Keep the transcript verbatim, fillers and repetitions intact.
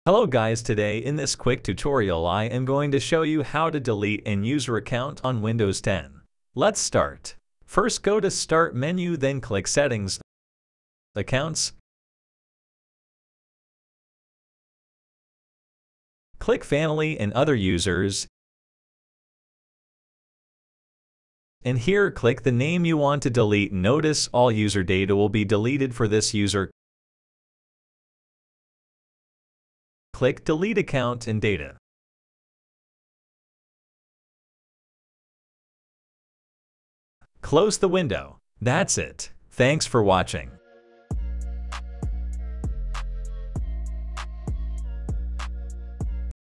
Hello guys, today in this quick tutorial I am going to show you how to delete an user account on Windows ten. Let's start. First go to Start menu, then click Settings, Accounts. Click Family and Other Users. And here click the name you want to delete. Notice all user data will be deleted for this user. Click Delete Account and Data. Close the window. That's it. Thanks for watching.